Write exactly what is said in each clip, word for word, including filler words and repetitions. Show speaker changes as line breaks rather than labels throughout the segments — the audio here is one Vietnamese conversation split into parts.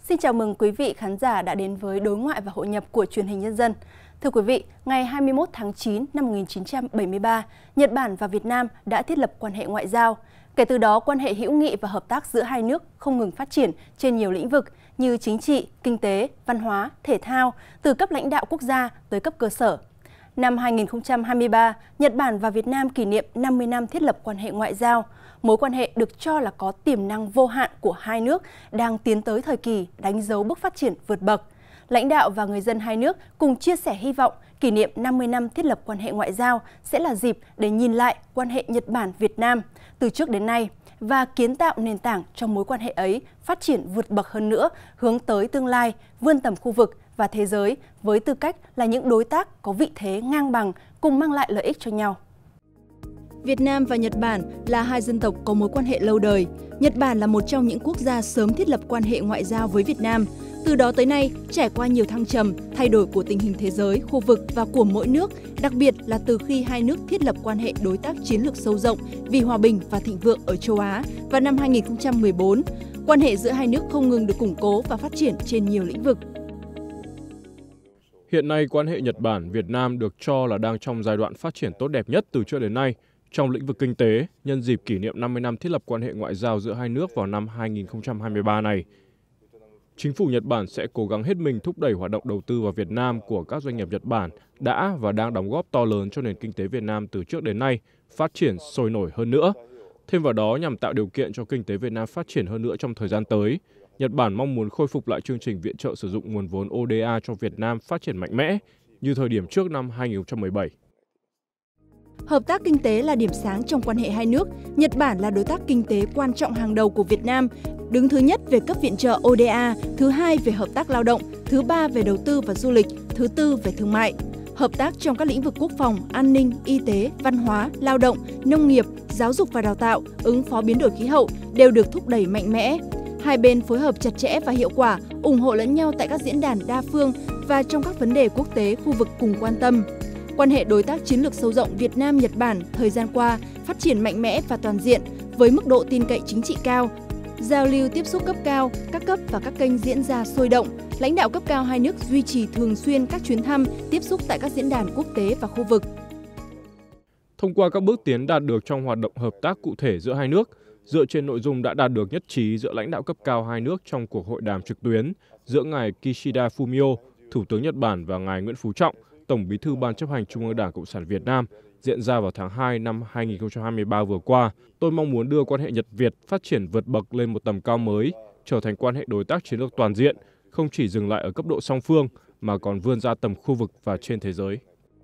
Xin chào mừng quý vị khán giả đã đến với Đối ngoại và Hội nhập của Truyền hình Nhân dân. Thưa quý vị, ngày hai mươi mốt tháng chín năm một nghìn chín trăm bảy mươi ba, Nhật Bản và Việt Nam đã thiết lập quan hệ ngoại giao. Kể từ đó, quan hệ hữu nghị và hợp tác giữa hai nước không ngừng phát triển trên nhiều lĩnh vực như chính trị, kinh tế, văn hóa, thể thao, từ cấp lãnh đạo quốc gia tới cấp cơ sở. Năm hai nghìn không trăm hai mươi ba, Nhật Bản và Việt Nam kỷ niệm năm mươi năm thiết lập quan hệ ngoại giao. Mối quan hệ được cho là có tiềm năng vô hạn của hai nước đang tiến tới thời kỳ đánh dấu bước phát triển vượt bậc. Lãnh đạo và người dân hai nước cùng chia sẻ hy vọng kỷ niệm năm mươi năm thiết lập quan hệ ngoại giao sẽ là dịp để nhìn lại quan hệ Nhật Bản-Việt Nam từ trước đến nay và kiến tạo nền tảng cho mối quan hệ ấy phát triển vượt bậc hơn nữa, hướng tới tương lai, vươn tầm khu vực và thế giới với tư cách là những đối tác có vị thế ngang bằng cùng mang lại lợi ích cho nhau. Việt Nam và Nhật Bản là hai dân tộc có mối quan hệ lâu đời. Nhật Bản là một trong những quốc gia sớm thiết lập quan hệ ngoại giao với Việt Nam. Từ đó tới nay, trải qua nhiều thăng trầm, thay đổi của tình hình thế giới, khu vực và của mỗi nước, đặc biệt là từ khi hai nước thiết lập quan hệ đối tác chiến lược sâu rộng vì hòa bình và thịnh vượng ở châu Á vào năm hai nghìn không trăm mười bốn, quan hệ giữa hai nước không ngừng được củng cố và phát triển trên nhiều lĩnh vực.
Hiện nay, quan hệ Nhật Bản-Việt Nam được cho là đang trong giai đoạn phát triển tốt đẹp nhất từ trước đến nay. Trong lĩnh vực kinh tế, nhân dịp kỷ niệm năm mươi năm thiết lập quan hệ ngoại giao giữa hai nước vào năm hai nghìn không trăm hai mươi ba này, Chính phủ Nhật Bản sẽ cố gắng hết mình thúc đẩy hoạt động đầu tư vào Việt Nam của các doanh nghiệp Nhật Bản đã và đang đóng góp to lớn cho nền kinh tế Việt Nam từ trước đến nay, phát triển sôi nổi hơn nữa. Thêm vào đó, nhằm tạo điều kiện cho kinh tế Việt Nam phát triển hơn nữa trong thời gian tới, Nhật Bản mong muốn khôi phục lại chương trình viện trợ sử dụng nguồn vốn O D A cho Việt Nam phát triển mạnh mẽ như thời điểm trước năm hai nghìn không trăm mười bảy.
Hợp tác kinh tế là điểm sáng trong quan hệ hai nước. Nhật Bản là đối tác kinh tế quan trọng hàng đầu của Việt Nam, đứng thứ nhất về cấp viện trợ O D A, thứ hai về hợp tác lao động, thứ ba về đầu tư và du lịch, thứ tư về thương mại. Hợp tác trong các lĩnh vực quốc phòng, an ninh, y tế, văn hóa, lao động, nông nghiệp, giáo dục và đào tạo, ứng phó biến đổi khí hậu đều được thúc đẩy mạnh mẽ. Hai bên phối hợp chặt chẽ và hiệu quả, ủng hộ lẫn nhau tại các diễn đàn đa phương và trong các vấn đề quốc tế khu vực cùng quan tâm. Quan hệ đối tác chiến lược sâu rộng Việt Nam-Nhật Bản thời gian qua phát triển mạnh mẽ và toàn diện với mức độ tin cậy chính trị cao, giao lưu tiếp xúc cấp cao, các cấp và các kênh diễn ra sôi động. Lãnh đạo cấp cao hai nước duy trì thường xuyên các chuyến thăm, tiếp xúc tại các diễn đàn quốc tế và khu vực.
Thông qua các bước tiến đạt được trong hoạt động hợp tác cụ thể giữa hai nước, dựa trên nội dung đã đạt được nhất trí giữa lãnh đạo cấp cao hai nước trong cuộc hội đàm trực tuyến giữa ngài Kishida Fumio, Thủ tướng Nhật Bản và ngài Nguyễn Phú Trọng, Tổng Bí thư Ban chấp hành Trung ương Đảng Cộng sản Việt Nam diễn ra vào tháng hai năm hai nghìn không trăm hai mươi ba vừa qua, tôi mong muốn đưa quan hệ Nhật-Việt phát triển vượt bậc lên một tầm cao mới, trở thành quan hệ đối tác chiến lược toàn diện, không chỉ dừng lại ở cấp độ song phương mà còn vươn ra tầm khu vực và trên thế giới.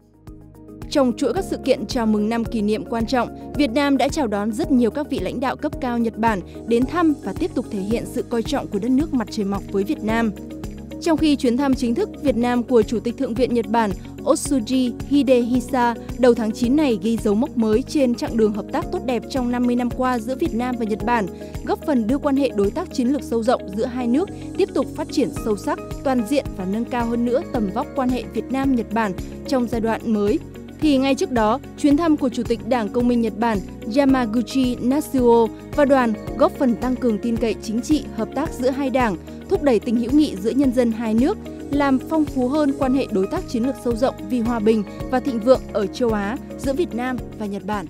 Trong chuỗi các sự kiện chào mừng năm kỷ niệm quan trọng, Việt Nam đã chào đón rất nhiều các vị lãnh đạo cấp cao Nhật Bản đến thăm và tiếp tục thể hiện sự coi trọng của đất nước mặt trời mọc với Việt Nam. Trong khi chuyến thăm chính thức Việt Nam của Chủ tịch Thượng viện Nhật Bản Otsuji Hidehisa đầu tháng chín này ghi dấu mốc mới trên chặng đường hợp tác tốt đẹp trong năm mươi năm qua giữa Việt Nam và Nhật Bản, góp phần đưa quan hệ đối tác chiến lược sâu rộng giữa hai nước tiếp tục phát triển sâu sắc, toàn diện và nâng cao hơn nữa tầm vóc quan hệ Việt Nam-Nhật Bản trong giai đoạn mới. Thì ngay trước đó, chuyến thăm của Chủ tịch Đảng Công minh Nhật Bản Yamaguchi Natsuo và đoàn góp phần tăng cường tin cậy chính trị, hợp tác giữa hai đảng, thúc đẩy tình hữu nghị giữa nhân dân hai nước, làm phong phú hơn quan hệ đối tác chiến lược sâu rộng vì hòa bình và thịnh vượng ở châu Á giữa Việt Nam và Nhật Bản.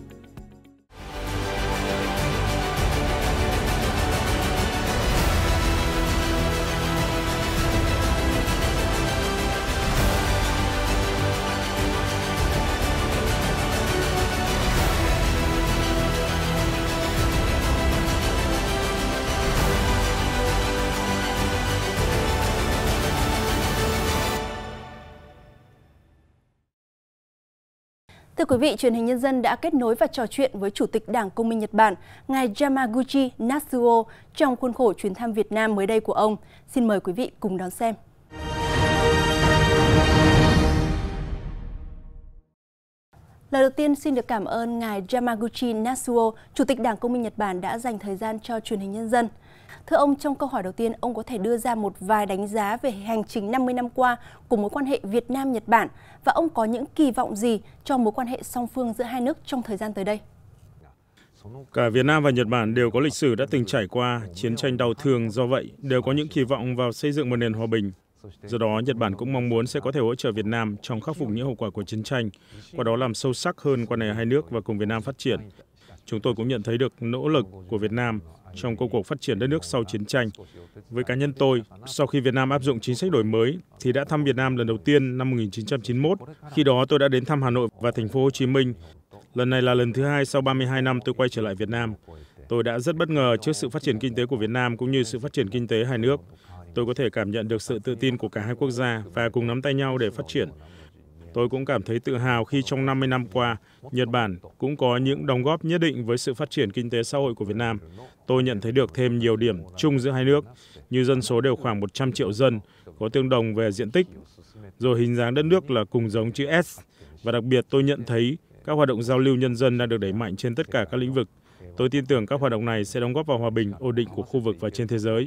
Thưa quý vị, Truyền hình Nhân dân đã kết nối và trò chuyện với Chủ tịch Đảng Công minh Nhật Bản, ngài Yamaguchi Natsuo trong khuôn khổ chuyến thăm Việt Nam mới đây của ông. Xin mời quý vị cùng đón xem. Lời đầu tiên xin được cảm ơn ngài Yamaguchi Natsuo, Chủ tịch Đảng Công minh Nhật Bản đã dành thời gian cho Truyền hình Nhân dân. Thưa ông, trong câu hỏi đầu tiên, ông có thể đưa ra một vài đánh giá về hành trình năm mươi năm qua của mối quan hệ Việt Nam-Nhật Bản và ông có những kỳ vọng gì cho mối quan hệ song phương giữa hai nước trong thời gian tới đây?
Cả Việt Nam và Nhật Bản đều có lịch sử đã từng trải qua chiến tranh đau thương, do vậy đều có những kỳ vọng vào xây dựng một nền hòa bình. Do đó, Nhật Bản cũng mong muốn sẽ có thể hỗ trợ Việt Nam trong khắc phục những hậu quả của chiến tranh, qua đó làm sâu sắc hơn quan hệ hai nước và cùng Việt Nam phát triển. Chúng tôi cũng nhận thấy được nỗ lực của Việt Nam trong công cuộc phát triển đất nước sau chiến tranh. Với cá nhân tôi, sau khi Việt Nam áp dụng chính sách đổi mới thì đã thăm Việt Nam lần đầu tiên năm một nghìn chín trăm chín mươi mốt. Khi đó tôi đã đến thăm Hà Nội và thành phố Hồ Chí Minh. Lần này là lần thứ hai sau ba mươi hai năm tôi quay trở lại Việt Nam. Tôi đã rất bất ngờ trước sự phát triển kinh tế của Việt Nam cũng như sự phát triển kinh tế hai nước. Tôi có thể cảm nhận được sự tự tin của cả hai quốc gia và cùng nắm tay nhau để phát triển. Tôi cũng cảm thấy tự hào khi trong năm mươi năm qua, Nhật Bản cũng có những đóng góp nhất định với sự phát triển kinh tế xã hội của Việt Nam. Tôi nhận thấy được thêm nhiều điểm chung giữa hai nước, như dân số đều khoảng một trăm triệu dân, có tương đồng về diện tích, rồi hình dáng đất nước là cùng giống chữ S. Và đặc biệt tôi nhận thấy các hoạt động giao lưu nhân dân đang được đẩy mạnh trên tất cả các lĩnh vực. Tôi tin tưởng các hoạt động này sẽ đóng góp vào hòa bình, ổn định của khu vực và trên thế giới.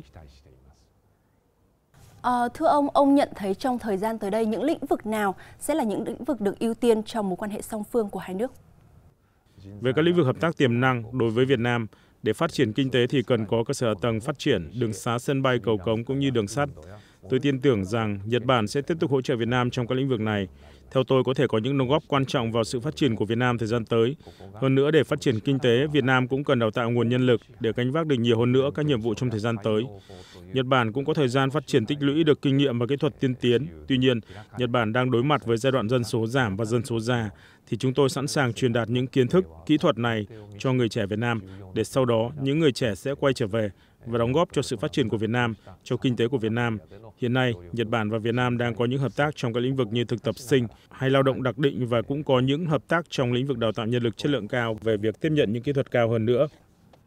À, thưa ông, ông nhận thấy trong thời gian tới đây những lĩnh vực nào sẽ là những lĩnh vực được ưu tiên trong mối quan hệ song phương của hai nước?
Về các lĩnh vực hợp tác tiềm năng đối với Việt Nam, để phát triển kinh tế thì cần có cơ sở hạ tầng phát triển, đường xá, sân bay, cầu cống cũng như đường sắt. Tôi tin tưởng rằng Nhật Bản sẽ tiếp tục hỗ trợ Việt Nam trong các lĩnh vực này. Theo tôi, có thể có những đóng góp quan trọng vào sự phát triển của Việt Nam thời gian tới. Hơn nữa, để phát triển kinh tế, Việt Nam cũng cần đào tạo nguồn nhân lực để gánh vác được nhiều hơn nữa các nhiệm vụ trong thời gian tới. Nhật Bản cũng có thời gian phát triển tích lũy được kinh nghiệm và kỹ thuật tiên tiến. Tuy nhiên, Nhật Bản đang đối mặt với giai đoạn dân số giảm và dân số già, thì chúng tôi sẵn sàng truyền đạt những kiến thức, kỹ thuật này cho người trẻ Việt Nam, để sau đó những người trẻ sẽ quay trở về và đóng góp cho sự phát triển của Việt Nam, cho kinh tế của Việt Nam. Hiện nay, Nhật Bản và Việt Nam đang có những hợp tác trong các lĩnh vực như thực tập sinh hay lao động đặc định, và cũng có những hợp tác trong lĩnh vực đào tạo nhân lực chất lượng cao về việc tiếp nhận những kỹ thuật cao hơn nữa.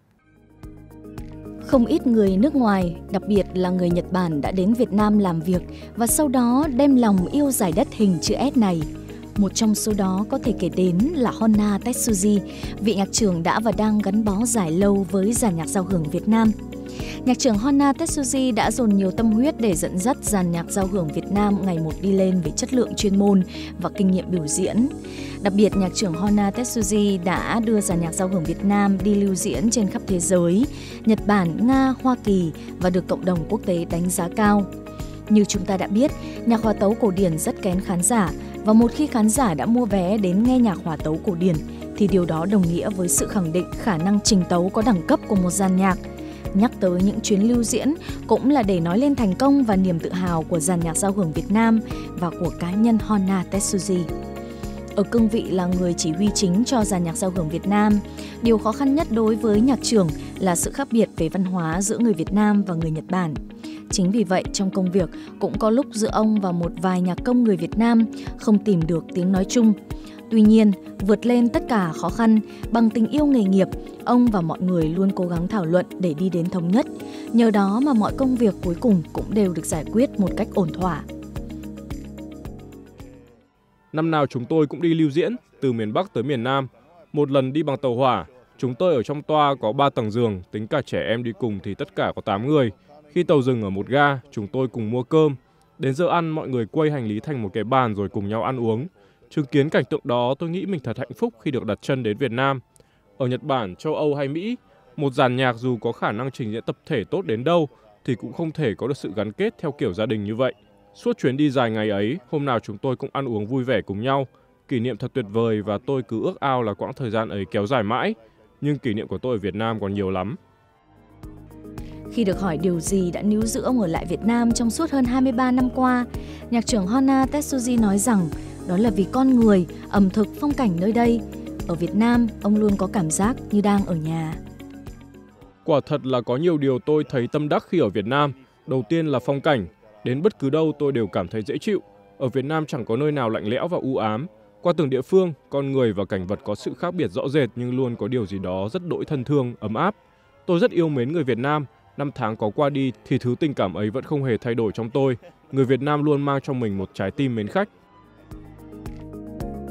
Không ít người nước ngoài, đặc biệt là người Nhật Bản đã đến Việt Nam làm việc và sau đó đem lòng yêu giải đất hình chữ S này. Một trong số đó có thể kể đến là Honna Tetsuji, vị nhạc trưởng đã và đang gắn bó dài lâu với dàn nhạc giao hưởng Việt Nam. Nhạc trưởng Honna Tetsuji đã dồn nhiều tâm huyết để dẫn dắt dàn nhạc giao hưởng Việt Nam ngày một đi lên về chất lượng chuyên môn và kinh nghiệm biểu diễn. Đặc biệt, nhạc trưởng Honna Tetsuji đã đưa dàn nhạc giao hưởng Việt Nam đi lưu diễn trên khắp thế giới, Nhật Bản, Nga, Hoa Kỳ và được cộng đồng quốc tế đánh giá cao. Như chúng ta đã biết, nhạc hòa tấu cổ điển rất kén khán giả, và một khi khán giả đã mua vé đến nghe nhạc hòa tấu cổ điển thì điều đó đồng nghĩa với sự khẳng định khả năng trình tấu có đẳng cấp của một dàn nhạc. Nhắc tới những chuyến lưu diễn cũng là để nói lên thành công và niềm tự hào của dàn nhạc giao hưởng Việt Nam và của cá nhân Honna Tetsuji. Ở cương vị là người chỉ huy chính cho dàn nhạc giao hưởng Việt Nam, điều khó khăn nhất đối với nhạc trưởng là sự khác biệt về văn hóa giữa người Việt Nam và người Nhật Bản. Chính vì vậy, trong công việc cũng có lúc giữa ông và một vài nhạc công người Việt Nam không tìm được tiếng nói chung. Tuy nhiên, vượt lên tất cả khó khăn, bằng tình yêu nghề nghiệp, ông và mọi người luôn cố gắng thảo luận để đi đến thống nhất. Nhờ đó mà mọi công việc cuối cùng cũng đều được giải quyết một cách ổn thỏa.
Năm nào chúng tôi cũng đi lưu diễn, từ miền Bắc tới miền Nam. Một lần đi bằng tàu hỏa, chúng tôi ở trong toa có ba tầng giường, tính cả trẻ em đi cùng thì tất cả có tám người. Khi tàu dừng ở một ga, chúng tôi cùng mua cơm. Đến giờ ăn, mọi người quây hành lý thành một cái bàn rồi cùng nhau ăn uống. Chứng kiến cảnh tượng đó, tôi nghĩ mình thật hạnh phúc khi được đặt chân đến Việt Nam. Ở Nhật Bản, châu Âu hay Mỹ, một dàn nhạc dù có khả năng trình diễn tập thể tốt đến đâu thì cũng không thể có được sự gắn kết theo kiểu gia đình như vậy. Suốt chuyến đi dài ngày ấy, hôm nào chúng tôi cũng ăn uống vui vẻ cùng nhau. Kỷ niệm thật tuyệt vời và tôi cứ ước ao là quãng thời gian ấy kéo dài mãi. Nhưng kỷ niệm của tôi ở Việt Nam còn nhiều lắm.
Khi được hỏi điều gì đã níu giữ ông ở lại Việt Nam trong suốt hơn hai mươi ba năm qua, nhạc trưởng Honna Tetsuji nói rằng đó là vì con người, ẩm thực, phong cảnh nơi đây. Ở Việt Nam, ông luôn có cảm giác như đang ở nhà.
Quả thật là có nhiều điều tôi thấy tâm đắc khi ở Việt Nam. Đầu tiên là phong cảnh. Đến bất cứ đâu tôi đều cảm thấy dễ chịu. Ở Việt Nam chẳng có nơi nào lạnh lẽo và u ám. Qua từng địa phương, con người và cảnh vật có sự khác biệt rõ rệt nhưng luôn có điều gì đó rất đỗi thân thương, ấm áp. Tôi rất yêu mến người Việt Nam. Năm tháng có qua đi thì thứ tình cảm ấy vẫn không hề thay đổi trong tôi. Người Việt Nam luôn mang trong mình một trái tim mến khách.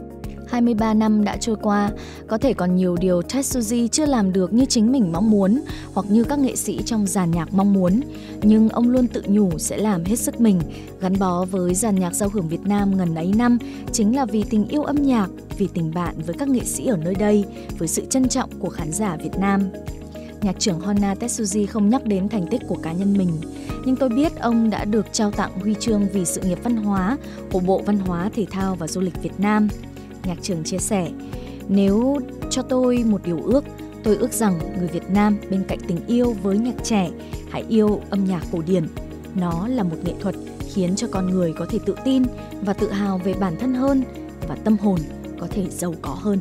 hai mươi ba năm đã trôi qua, có thể còn nhiều điều Tetsuji chưa làm được như chính mình mong muốn hoặc như các nghệ sĩ trong dàn nhạc mong muốn. Nhưng ông luôn tự nhủ sẽ làm hết sức mình, gắn bó với dàn nhạc giao hưởng Việt Nam ngần ấy năm, chính là vì tình yêu âm nhạc, vì tình bạn với các nghệ sĩ ở nơi đây, với sự trân trọng của khán giả Việt Nam. Nhạc trưởng Honna Tetsuji không nhắc đến thành tích của cá nhân mình, nhưng tôi biết ông đã được trao tặng huy chương vì sự nghiệp văn hóa của Bộ Văn hóa, Thể thao và Du lịch Việt Nam. Nhạc trưởng chia sẻ, nếu cho tôi một điều ước, tôi ước rằng người Việt Nam bên cạnh tình yêu với nhạc trẻ, hãy yêu âm nhạc cổ điển. Nó là một nghệ thuật khiến cho con người có thể tự tin và tự hào về bản thân hơn và tâm hồn có thể giàu có hơn.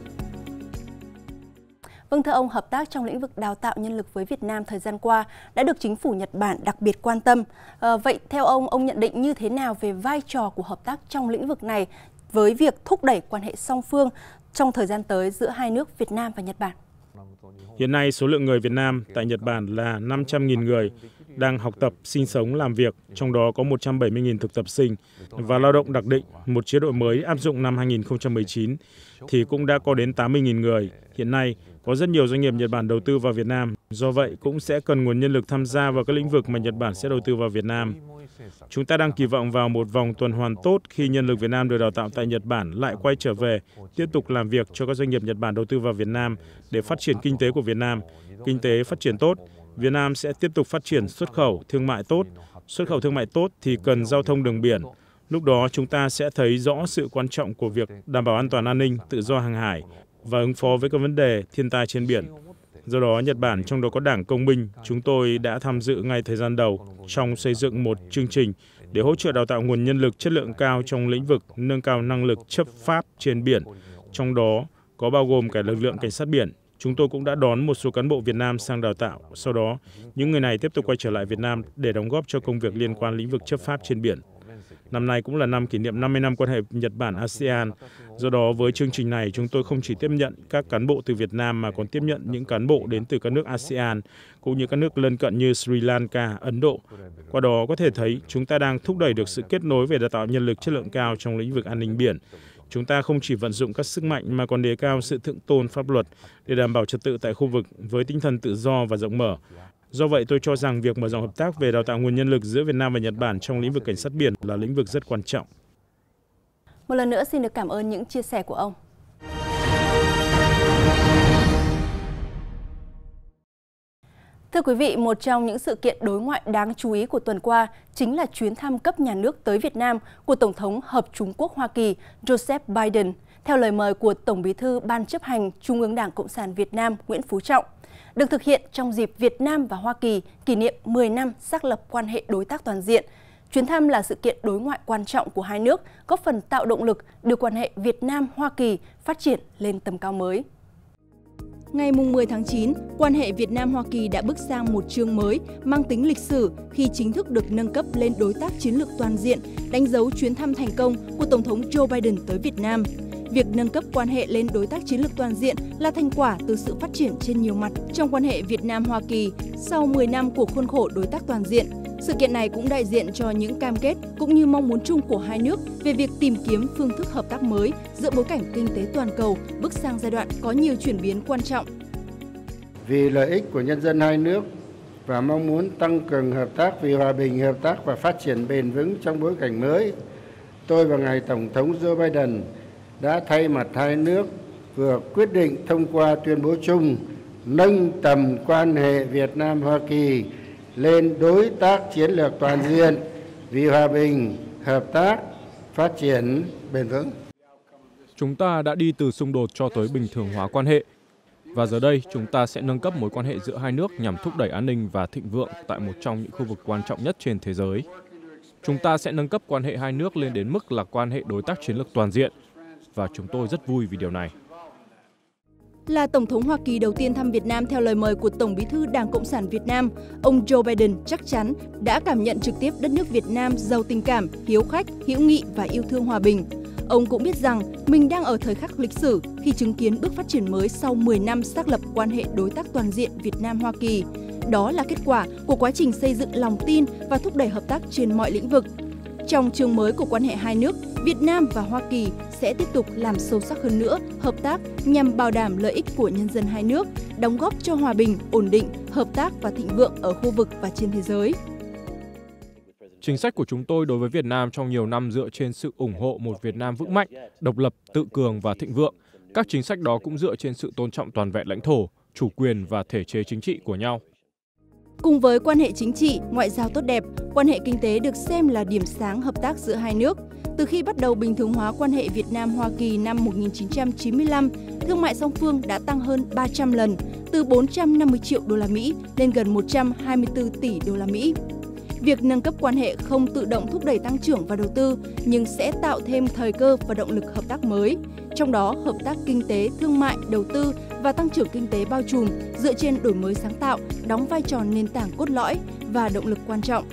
Vâng, thưa ông, hợp tác trong lĩnh vực đào tạo nhân lực với Việt Nam thời gian qua đã được chính phủ Nhật Bản đặc biệt quan tâm. À, vậy theo ông, ông nhận định như thế nào về vai trò của hợp tác trong lĩnh vực này với việc thúc đẩy quan hệ song phương trong thời gian tới giữa hai nước Việt Nam và Nhật Bản?
Hiện nay, số lượng người Việt Nam tại Nhật Bản là năm trăm nghìn người đang học tập, sinh sống, làm việc, trong đó có một trăm bảy mươi nghìn thực tập sinh và lao động đặc định, một chế độ mới áp dụng năm hai nghìn không trăm mười chín, thì cũng đã có đến tám mươi nghìn người. Hiện nay, có rất nhiều doanh nghiệp Nhật Bản đầu tư vào Việt Nam, do vậy cũng sẽ cần nguồn nhân lực tham gia vào các lĩnh vực mà Nhật Bản sẽ đầu tư vào Việt Nam. Chúng ta đang kỳ vọng vào một vòng tuần hoàn tốt khi nhân lực Việt Nam được đào tạo tại Nhật Bản lại quay trở về, tiếp tục làm việc cho các doanh nghiệp Nhật Bản đầu tư vào Việt Nam để phát triển kinh tế của Việt Nam. Kinh tế phát triển tốt, Việt Nam sẽ tiếp tục phát triển xuất khẩu, thương mại tốt. Xuất khẩu thương mại tốt thì cần giao thông đường biển. Lúc đó chúng ta sẽ thấy rõ sự quan trọng của việc đảm bảo an toàn an ninh, tự do hàng hải và ứng phó với các vấn đề thiên tai trên biển. Do đó, Nhật Bản, trong đó có Đảng Công minh, chúng tôi đã tham dự ngay thời gian đầu trong xây dựng một chương trình để hỗ trợ đào tạo nguồn nhân lực chất lượng cao trong lĩnh vực nâng cao năng lực chấp pháp trên biển, trong đó có bao gồm cả lực lượng cảnh sát biển. Chúng tôi cũng đã đón một số cán bộ Việt Nam sang đào tạo. Sau đó, những người này tiếp tục quay trở lại Việt Nam để đóng góp cho công việc liên quan lĩnh vực chấp pháp trên biển. Năm nay cũng là năm kỷ niệm năm mươi năm quan hệ Nhật Bản-a sê an. Do đó, với chương trình này, chúng tôi không chỉ tiếp nhận các cán bộ từ Việt Nam mà còn tiếp nhận những cán bộ đến từ các nước a sê an, cũng như các nước lân cận như Sri Lanka, Ấn Độ. Qua đó có thể thấy chúng ta đang thúc đẩy được sự kết nối về đào tạo nhân lực chất lượng cao trong lĩnh vực an ninh biển. Chúng ta không chỉ vận dụng các sức mạnh mà còn đề cao sự thượng tôn pháp luật để đảm bảo trật tự tại khu vực với tinh thần tự do và rộng mở. Do vậy, tôi cho rằng việc mở rộng hợp tác về đào tạo nguồn nhân lực giữa Việt Nam và Nhật Bản trong lĩnh vực cảnh sát biển là lĩnh vực rất quan trọng.
Một lần nữa xin được cảm ơn những chia sẻ của ông. Thưa quý vị, một trong những sự kiện đối ngoại đáng chú ý của tuần qua chính là chuyến thăm cấp nhà nước tới Việt Nam của Tổng thống Hợp Trung Quốc Hoa Kỳ Joseph Biden, theo lời mời của Tổng Bí thư Ban chấp hành Trung ương Đảng Cộng sản Việt Nam Nguyễn Phú Trọng, được thực hiện trong dịp Việt Nam và Hoa Kỳ kỷ niệm mười năm xác lập quan hệ đối tác toàn diện. Chuyến thăm là sự kiện đối ngoại quan trọng của hai nước, góp phần tạo động lực đưa quan hệ Việt Nam-Hoa Kỳ phát triển lên tầm cao mới. Ngày mười tháng chín, quan hệ Việt Nam-Hoa Kỳ đã bước sang một chương mới mang tính lịch sử khi chính thức được nâng cấp lên đối tác chiến lược toàn diện, đánh dấu chuyến thăm thành công của Tổng thống Joe Biden tới Việt Nam. Việc nâng cấp quan hệ lên đối tác chiến lược toàn diện là thành quả từ sự phát triển trên nhiều mặt trong quan hệ Việt Nam-Hoa Kỳ sau mười năm của khuôn khổ đối tác toàn diện. Sự kiện này cũng đại diện cho những cam kết cũng như mong muốn chung của hai nước về việc tìm kiếm phương thức hợp tác mới giữa bối cảnh kinh tế toàn cầu bước sang giai đoạn có nhiều chuyển biến quan trọng.
Vì lợi ích của nhân dân hai nước và mong muốn tăng cường hợp tác vì hòa bình, hợp tác và phát triển bền vững trong bối cảnh mới, tôi và ngài Tổng thống Joe Biden đã thay mặt hai nước vừa quyết định thông qua tuyên bố chung nâng tầm quan hệ Việt Nam-Hoa Kỳ lên đối tác chiến lược toàn diện vì hòa bình, hợp tác, phát triển bền vững.
Chúng ta đã đi từ xung đột cho tới bình thường hóa quan hệ. Và giờ đây, chúng ta sẽ nâng cấp mối quan hệ giữa hai nước nhằm thúc đẩy an ninh và thịnh vượng tại một trong những khu vực quan trọng nhất trên thế giới. Chúng ta sẽ nâng cấp quan hệ hai nước lên đến mức là quan hệ đối tác chiến lược toàn diện. Và chúng tôi rất vui vì điều này.
Là Tổng thống Hoa Kỳ đầu tiên thăm Việt Nam theo lời mời của Tổng Bí thư Đảng Cộng sản Việt Nam, ông Joe Biden chắc chắn đã cảm nhận trực tiếp đất nước Việt Nam giàu tình cảm, hiếu khách, hữu nghị và yêu thương hòa bình. Ông cũng biết rằng mình đang ở thời khắc lịch sử khi chứng kiến bước phát triển mới sau mười năm xác lập quan hệ đối tác toàn diện Việt Nam-Hoa Kỳ. Đó là kết quả của quá trình xây dựng lòng tin và thúc đẩy hợp tác trên mọi lĩnh vực. Trong chương mới của quan hệ hai nước, Việt Nam và Hoa Kỳ sẽ tiếp tục làm sâu sắc hơn nữa hợp tác nhằm bảo đảm lợi ích của nhân dân hai nước, đóng góp cho hòa bình, ổn định, hợp tác và thịnh vượng ở khu vực và trên thế giới.
Chính sách của chúng tôi đối với Việt Nam trong nhiều năm dựa trên sự ủng hộ một Việt Nam vững mạnh, độc lập, tự cường và thịnh vượng. Các chính sách đó cũng dựa trên sự tôn trọng toàn vẹn lãnh thổ, chủ quyền và thể chế chính trị của nhau.
Cùng với quan hệ chính trị, ngoại giao tốt đẹp, quan hệ kinh tế được xem là điểm sáng hợp tác giữa hai nước. Từ khi bắt đầu bình thường hóa quan hệ Việt Nam-Hoa Kỳ năm một nghìn chín trăm chín mươi lăm, thương mại song phương đã tăng hơn ba trăm lần, từ bốn trăm năm mươi triệu đô la Mỹ lên gần một trăm hai mươi tư tỷ đô la Mỹ. Việc nâng cấp quan hệ không tự động thúc đẩy tăng trưởng và đầu tư, nhưng sẽ tạo thêm thời cơ và động lực hợp tác mới. Trong đó, hợp tác kinh tế, thương mại, đầu tư và tăng trưởng kinh tế bao trùm dựa trên đổi mới sáng tạo, đóng vai trò nền tảng cốt lõi và động lực quan trọng.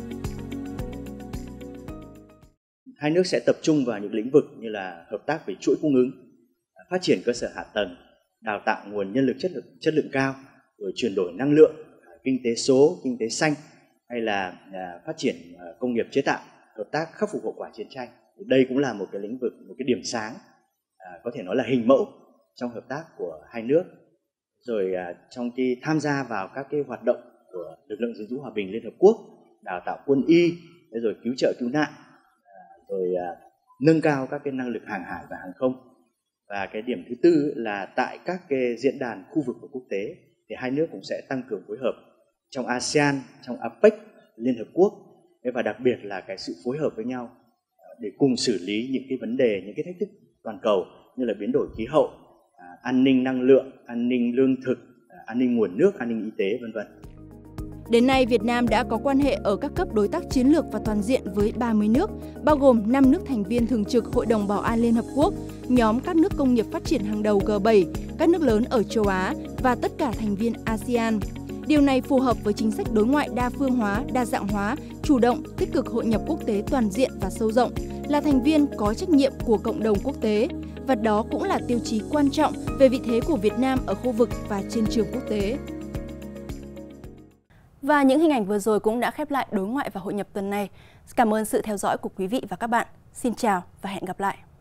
Hai nước sẽ tập trung vào những lĩnh vực như là hợp tác về chuỗi cung ứng, phát triển cơ sở hạ tầng, đào tạo nguồn nhân lực chất lượng, chất lượng cao, rồi chuyển đổi năng lượng, kinh tế số, kinh tế xanh, hay là phát triển công nghiệp chế tạo, hợp tác khắc phục hậu quả chiến tranh. Đây cũng là một cái lĩnh vực, một cái điểm sáng, có thể nói là hình mẫu trong hợp tác của hai nước. Rồi trong khi tham gia vào các cái hoạt động của lực lượng gìn giữ hòa bình Liên Hợp Quốc, đào tạo quân y, rồi cứu trợ cứu nạn, rồi nâng cao các cái năng lực hàng hải và hàng không. Và cái điểm thứ tư là tại các cái diễn đàn khu vực và quốc tế thì hai nước cũng sẽ tăng cường phối hợp trong a sê an, trong a pếch, Liên Hợp Quốc, và đặc biệt là cái sự phối hợp với nhau để cùng xử lý những cái vấn đề, những cái thách thức toàn cầu như là biến đổi khí hậu, an ninh năng lượng, an ninh lương thực, an ninh nguồn nước, an ninh y tế, vân vân.
Đến nay, Việt Nam đã có quan hệ ở các cấp đối tác chiến lược và toàn diện với ba mươi nước, bao gồm năm nước thành viên thường trực Hội đồng Bảo an Liên Hợp Quốc, nhóm các nước công nghiệp phát triển hàng đầu G bảy, các nước lớn ở châu Á và tất cả thành viên a sê an. Điều này phù hợp với chính sách đối ngoại đa phương hóa, đa dạng hóa, chủ động, tích cực hội nhập quốc tế toàn diện và sâu rộng, là thành viên có trách nhiệm của cộng đồng quốc tế. Và đó cũng là tiêu chí quan trọng về vị thế của Việt Nam ở khu vực và trên trường quốc tế. Và những hình ảnh vừa rồi cũng đã khép lại đối ngoại và hội nhập tuần này. Cảm ơn sự theo dõi của quý vị và các bạn. Xin chào và hẹn gặp lại.